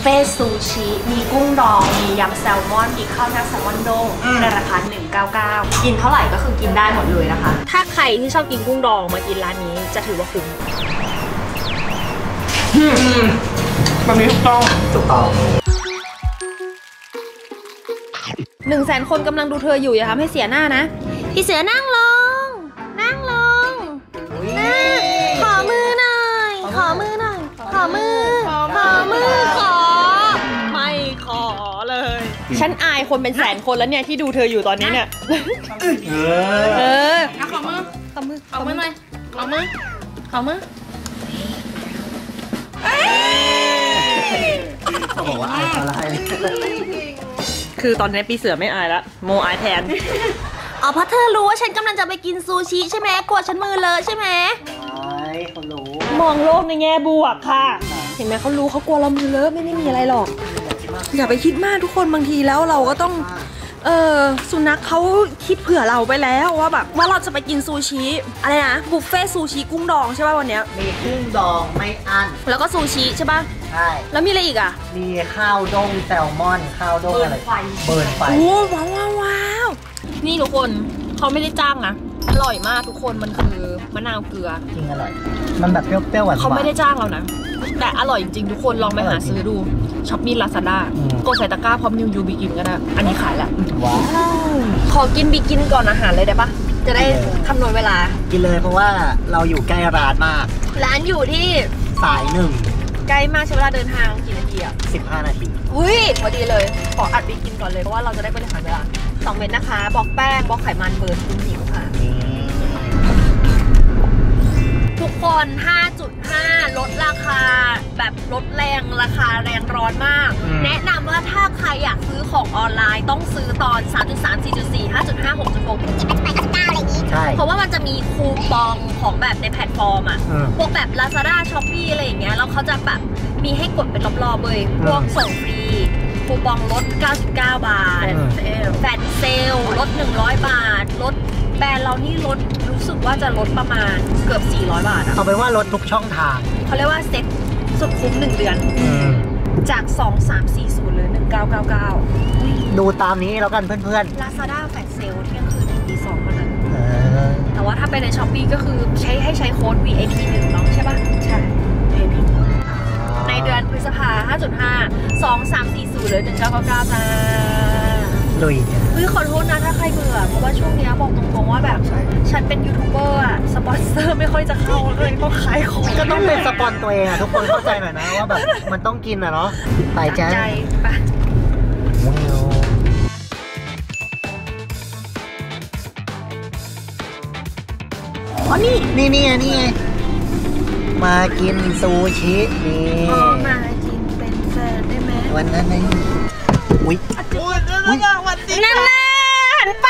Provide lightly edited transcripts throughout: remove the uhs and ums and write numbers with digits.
ฟ่ซูชิมีกุ้งดองมียำแซลมอนมีข้าวหน้าแซลมอนโด้งในราคา199กินเท่าไหร่ก็คือกินได้หมดเลยนะคะถ้าใครที่ชอบกินกุ้งดองมากินร้านนี้จะถือว่าคุ้มแบบนี้ถูกต้อง100,000 คนกำลังดูเธออยู่อย่าทำให้เสียหน้านะพี่เสือนั่งลงขอมือหน่อยขอมือไม่ขอเลยฉันอายคนเป็นแสนคนแล้วเนี่ยที่ดูเธออยู่ตอนนี้เนี่ยขอมือหน่อยขอมือเขาบอกว่าอายอะไรคือตอนนี้ปีเสือไม่อายละโมอายแทนอ๋อเพราะเธอรู้ว่าฉันกำลังจะไปกินซูชิใช่ไหมกลัวฉันมือเลอะใช่ไหมเขารู้มองโลกในแง่บวกค่ะเห็นไหมเขารู้เขากลัวเรามือเลอะไม่ได้มีอะไรหรอกอย่าไปคิดมากทุกคนบางทีแล้วเราก็ต้องสุนัขเขาคิดเผื่อเราไปแล้วว่าแบบว่าเราจะไปกินซูชิอะไรนะบุฟเฟ่ซูชิกุ้งดองใช่ป่ะวันเนี้ยมีกุ้งดองไม่อั้นแล้วก็ซูชิใช่ป่ะใช่แล้วมีอะไรอีกอ่ะมีข้าวด้งแซลมอนข้าวด้งอะไรเบิร์นไฟโอ้ว้าวนี่ทุกคนเขาไม่ได้จ้างนะอร่อยมากทุกคนมันคือมะนาวเกลือจริงอร่อยมันแบบเปรี้ยวๆหวานเขาไม่ได้จ้างเรานะแต่อร่อยจริงๆทุกคนลองไปหาซื้อดูช็อปปี้ลาซาด้ากดใส่ตะกร้าพร้อมนิวยูบิกินก็ได้อันนี้ขายแล้วว้าวขอกินบิกินก่อนอาหารเลยได้ปะจะได้คำนวณเวลากินเลยเพราะว่าเราอยู่ใกล้ร้านมากร้านอยู่ที่สาย1ใกล้มากใช้เวลาเดินทางกี่นาทีอ่ะ 15 นาทีอุ้ยพอดีเลยขออัดบิกินก่อนเลยเพราะว่าเราจะได้บริหารเวลา2 เม็ดนะคะบล็อกแป้งบล็อกไขมันเบิร์นคุณหิวค่ะทุกคน 5.5 ลดราคาแบบลดแรงราคาแรงร้อนมากแนะนำว่าถ้าใครอยากซื้อของออนไลน์ต้องซื้อตอน 3.3 4.4 5.5 6.6 7.8 9อะไรนี้เพราะว่ามันจะมีคูปองของแบบในแพลตฟอร์มอ่ะพวกแบบ Lazada Shopee อะไรอย่างเงี้ยแล้วเขาจะแบบมีให้กดเป็นรอบๆเลยพวกส่งฟรีคูปองลด99 บาทแฟนเซลลด100 บาทลดแบรนด์เรานี่ลดรู้สึกว่าจะลดประมาณเกือบ400 บาทอะเอาเป็นว่าลดทุกช่องทางเขาเรียกว่าเซ็ตสุดคุ้ม1 เดือนจาก2340หรือ1999 ดูตามนี้แล้วกันเพื่อนๆ Lazada แฟลชเซลเที่ยงคืนถึงตี 2เท่านั้นแต่ว่าถ้าไปใน Shopee ก็คือให้ใช้โค้ด VIP 1เนาะใช่ปะใช่ VIP ในเดือนพฤษภา 5.5 2340หรือ1999จ้าลุยจ้ะขอโทษนะถ้าใครเบื่อเพราะว่าช่วงนี้บอกตรงๆว่าแบบฉันเป็นยูทูบเบอร์อะสปอนเซอร์ไม่ค่อยจะเข้าเลยต้องขายของก็ต้องเป็นสปอนตัวเองอะทุกคนเข้าใจหน่อยนะว่าแบบมันต้องกินอะเนาะไปจ้ะใจไปอ๋อนี่ไงมากินซูชินี่มากินเป็นแฟนได้ไหมวันนั้นนี่อุ้ยนั่นแหละหันไป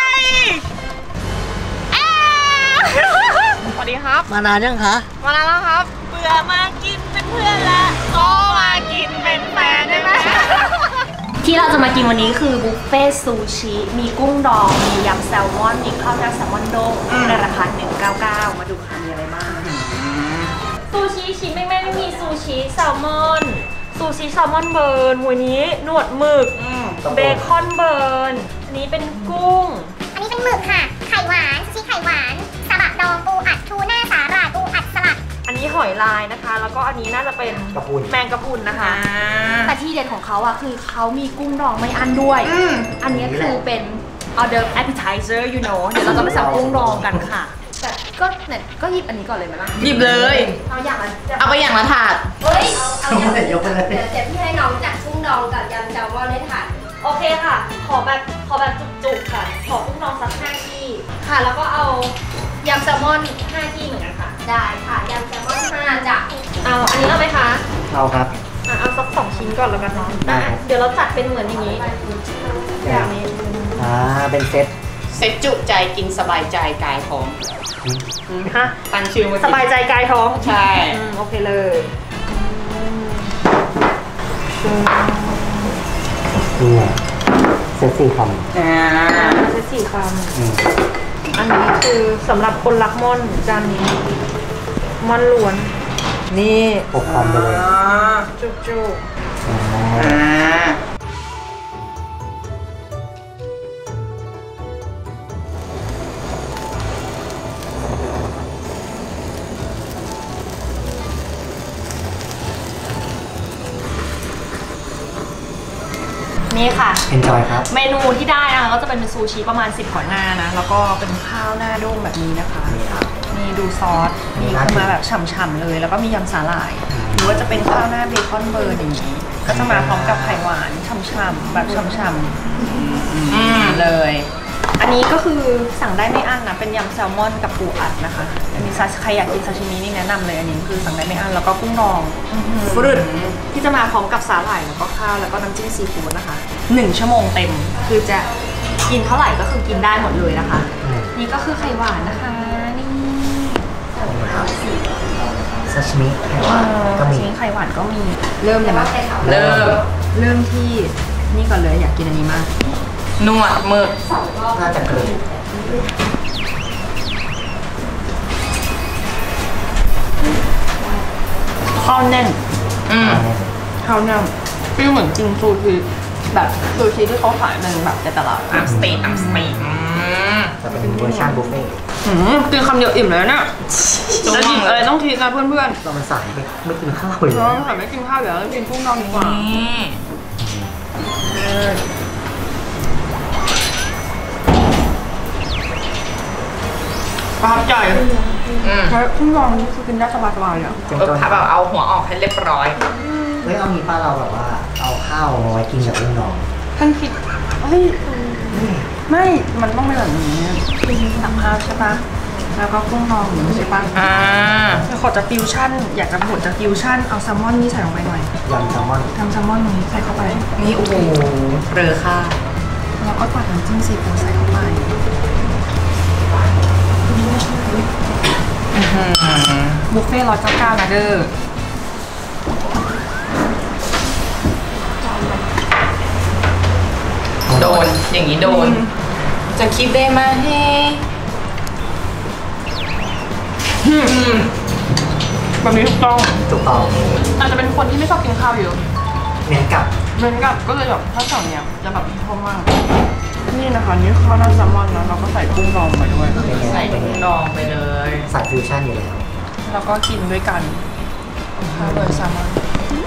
สวัสดีครับมานานยังคะมานานแล้วครับเบื่อมากินเป็นเพื่อนแล้วก็มากินเป็นแฟนได้ไหมที่เราจะมากินวันนี้คือบุฟเฟ่ซูชิมีกุ้งดองมียำแซลมอนมีข้าวหน้าแซลมอนโด้งในราคา199มาดูค่ะมีอะไรบ้างซูชิชิ้นแม่ไม่มีซูชิแซลมอนซูชิแซลมอนเบิร์นวันนี้หนวดหมึกเบคอนเบิร์นอันนี้เป็นกุ้งอันนี้เป็นหมึกค่ะไข่หวานซูชิไข่หวานซาบะดองปูอัดทูน่าสาหร่ายปูอัดสลัดอันนี้หอยลายนะคะแล้วก็อันนี้น่าจะเป็นแมงกะพรุนนะคะแต่ที่เด่นของเขาอะคือเขามีกุ้งดองไม่อั้นด้วยอันนี้คือเป็น order appetizer you know เดี๋ยวเราจะไปสั่งกุ้งดองกันค่ะแต่ก็เนี่ยก็หยิบอันนี้ก่อนเลยไหมล่ะหยิบเลยเอาอย่างละเอาไปอย่างละถาดเฮ้ยเอาอย่างละเดี๋ยวพี่ให้น้องจัดกุ้งดองกับยำแซลมอนให้ถาดโอเคค่ะขอแบบจุกๆค่ะขอกุ้งดองสัก5 ที่ค่ะแล้วก็เอายำแซลมอน5 ที่เหมือนกันค่ะได้ค่ะยำแซลมอน5จ้ะเอาอันนี้เอาไหมคะเอาครับเอาสัก2 ชิ้นก่อนแล้วกันเนาะได้เดี๋ยวเราจัดเป็นเหมือนอย่างนี้อย่างนี้เป็นเซ็ตจุใจกินสบายใจกายท้องฮะตั้งชื่อมาสบายใจกายท้องใช่โอเคเลยเซ็ต4 คำเซ็ต4 คำอันนี้คือสำหรับคนรักม่อนจานนี้ม่อนล้วนนี่ 6 คำไปเลยจุกนี่ค่ะ enjoy ครับเมนูที่ได้นะคะก็จะเป็นซูชิประมาณ10 กว่าหน้านะแล้วก็เป็นข้าวหน้าด้งแบบนี้นะคะนี่ดูซอสมีมาแบบฉ่ำๆเลยแล้วก็มียำสาหร่ายหรือว่าจะเป็นข้าวหน้าเบคอนเบิร์นอย่างนี้ก็จะมาพร้อมกับไข่หวานฉ่ำๆแบบฉ่ำๆเลยอันนี้ก็คือสั่งได้ไม่อั้นนะเป็นยำแซลมอนกับปูอัดนะคะอันนี้ใครอยากกินซาชิมินี่แนะนำเลยอันนี้คือสั่งได้ไม่อั้นแล้วก็กุ้งดองฟรึดที่จะมาพร้อมกับสาหร่ายแล้วก็ข้าวแล้วก็น้ำจิ้มซีฟู้ดนะคะ1 ชั่วโมงเต็มคือจะกินเท่าไหร่ก็คือกินได้หมดเลยนะคะนี่ก็คือไข่หวานนะคะนี่ซาชิมิไข่หวานก็มีไข่หวานก็มีเริ่มเลยไหมเริ่มที่นี่ก่อนเลยอยากกินอันนี้มากนวดหมึกน่าจะเกินข้าวแน่นข้าวแน่นฟีลเหมือนกินซูชิแบบซูชิที่เขาขายเป็นแบบในตลาดสเตทแต่เป็นเวอร์ชันบุฟเฟ่ต์กินคำเดียวอิ่มเลยเนี่ยจะอิ่มอะไรต้องคิดนะเพื่อนๆเรามันสายไม่กินข้าวเลยเราสายไม่กินข้าวเดี๋ยวเรากินกุ้งดองดีกว่าประทับใจใช้กุ้งดองนี่คือกินได้สบายๆเลยถ้าแบบเอาหัวออกให้เรียบร้อยเฮ้ยเอามีป้าเราแบบว่าเอาข้าวมาไว้กินกับกุ้งดองท่านคิดเฮ้ยไม่มันต้องเป็นแบบนี้คือสั่งข้าวใช่ปะแล้วก็กุ้งดองอย่างนี้ใช่ปะขอจะฟิวชั่นอยากจะบดจะฟิวชั่นเอาแซลมอนนี่ใส่ลงไปหน่อยยำแซลมอนนี้ใส่เข้าไปนี่โอ้โหเรือค่ะแล้วก็ตัดน้ำจิ้มซีฟู้ดใส่เข้าไปบุฟเฟ่ต์199นะเด้อโดนอย่างนี้โดนจะคิดได้ไหมแบบนี้ถูกต้องอาจจะเป็นคนที่ไม่ชอบกินข้าวเยอะเน้นกับก็เลยแบบถ้าสั่งเนี้ยจะแบบชอบมากนี่นะคะนี่ข้าวหน้าแซลมอนนะเราก็ใส่กุ้งดองไปด้วยใส่กุ้งดองไปเลยใส่ฟิวชั่นอยู่แล้วแล้วก็กินด้วยกันข้าวเลยแซลมอน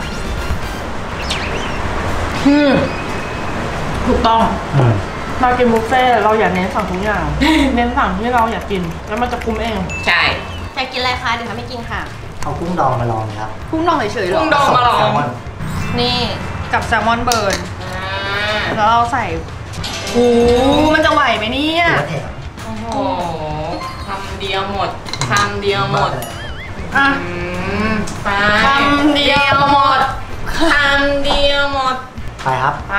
ถูกต้องเรากินบุฟเฟ่เราอยากเน้นสั่งทุกอย่างเน้นสั่งที่เราอยากกินแล้วมันจะคุ้มเองใช่อยากกินอะไรคะเดี๋ยวทำให้กินค่ะเอากุ้งดองมาลองครับกุ้งดองเฉยๆหรอกุ้งดองมาลองนี่กับแซลมอนเบิร์นแล้วเราใส่โอ้มันจะไหวไหมเนี่ยโอ้โหคำเดียวหมดคำเดียวหมดไปคำเดียวหมดคำเดียวหมดไปครับไป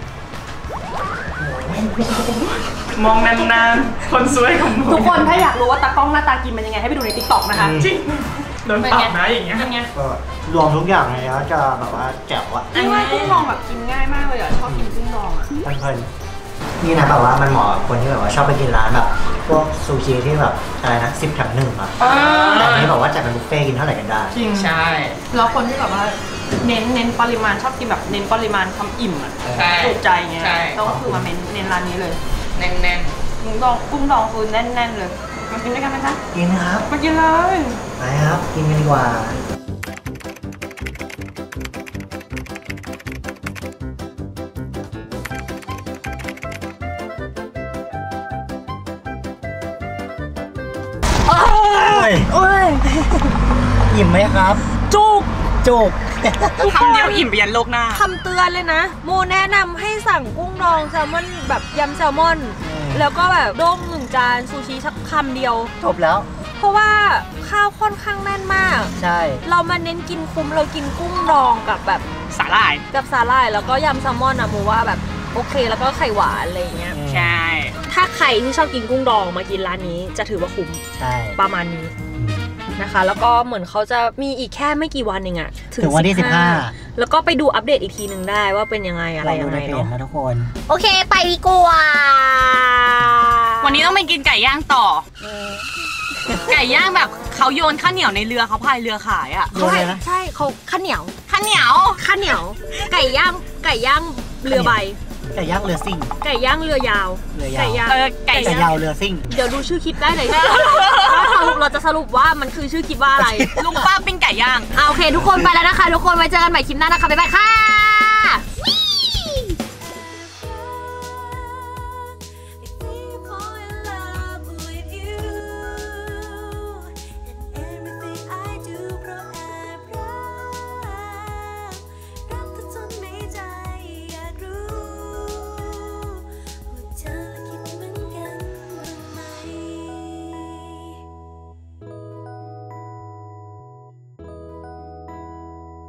มองนานๆคนสวยของมึงทุกคนถ้าอยากรู้ว่าตากล้องหน้าตากินมันยังไงให้ไปดูใน TikTok นะคะจริงโดนปรับนะอย่างเงี้ยก็รวมทุกอย่างเลยแล้วจะแบบว่าแจ๋วอ่ะอันนี้กุ้งดองแบบกินง่ายมากเลยอ่ะชอบกินกุ้งดองอ่ะเพลินนี่นะแบบว่ามันเหมาะกับคนที่แบบว่าชอบไปกินร้านแบบพวกซูชิที่แบบอะไรนะ10 แถม 1อ่ะแต่อันนี้บอกว่าจัดเป็นบุฟเฟ่กินเท่าไหร่กันได้จริงใช่แล้วคนที่แบบว่าเน้นปริมาณชอบกินแบบเน้นปริมาณความอิ่มอ่ะถูกใจเงี้ยต้องคือมาเน้นร้านนี้เลยแน่นกุ้งดองคือแน่นเลยมากินด้วยกันไหมคะกินครับมากินเลยไปครับกินกันดีกว่าโอ้ยอิ่มไหมครับจุกคำเดียวอิ่มไปยันโลกหน้าคำเตือนเลยนะโมแนะนำให้สั่งกุ้งดองแซลมอนแบบยำแซลมอนแล้วก็แบบด้ง1 จานซูชิสักคำเดียวจบแล้วเพราะว่าข้าวค่อนข้างแน่นมากใช่เรามาเน้นกินคุ้มเรากินกุ้งดองกับแบบสาหร่ายแล้วก็ยำแซลมอนอะโมว่าแบบโอเคแล้วก็ไข่หวานอะไรอย่างเงี้ยใช่ถ้าใครที่ชอบกินกุ้งดองมากินร้านนี้จะถือว่าคุ้มใช่ประมาณนี้นะคะแล้วก็เหมือนเขาจะมีอีกแค่ไม่กี่วันเองอะถึงวันที่15 แล้วก็ไปดูอัปเดตอีกทีนึงได้ว่าเป็นยังไงอะไรยังไงเนาะทุกคนโอเคไปดีกว่าวันนี้ต้องไปกินไก่ย่างต่อไก่ย่างแบบเขาโยนข้าวเหนียวในเรือเขาพายเรือขายอ่ะโยนเลยนะใช่เขาข้าวเหนียวข้าวเหนียวข้าวเหนียว ไก่ย่างเรือใบไก่ย่างเรือซิ่งไก่ย่างเรือยาวเรือยาวไก่ย่างไก่ไก่ยาวเรือซิ่งเดี๋ยวดูชื่อคลิปได้เลยเราจะสรุปว่ามันคือชื่อคลิปว่าอะไรลุงป้าปิ้งไก่ย่างโอเค ทุกคนไปแล้วนะคะ ทุกคนไว้เจอกันใหม่คลิปหน้านะคะบ๊ายบายค่ะ